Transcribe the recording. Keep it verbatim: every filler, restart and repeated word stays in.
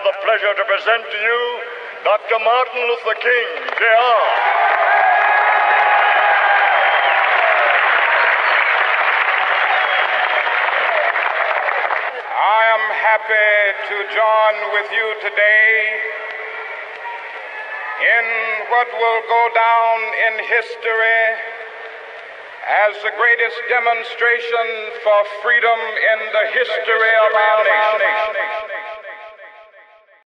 the pleasure to present to you Doctor Martin Luther King, J R I am happy to join with you today in what will go down in history as the greatest demonstration for freedom in the history of our nation.